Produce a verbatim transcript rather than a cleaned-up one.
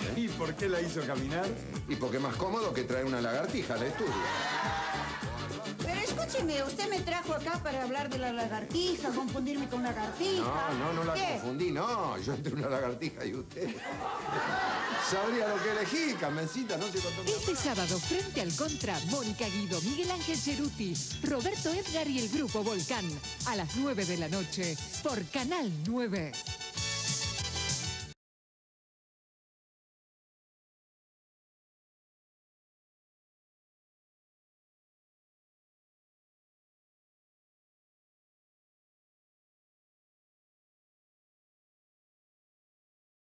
¿Y por qué la hizo caminar? Y porque es más cómodo que traer una lagartija al estudio. Pero escúcheme, usted me trajo acá para hablar de la lagartija, confundirme con lagartija. No, no, no la ¿Qué? confundí, no. Yo entre una lagartija y usted. Sabría lo que elegí, Carmencita, no se contó. Este sábado, frente al Contra, Mónica Guido, Miguel Ángel Ceruti, Roberto Edgar y el Grupo Volcán. A las nueve de la noche, por Canal nueve.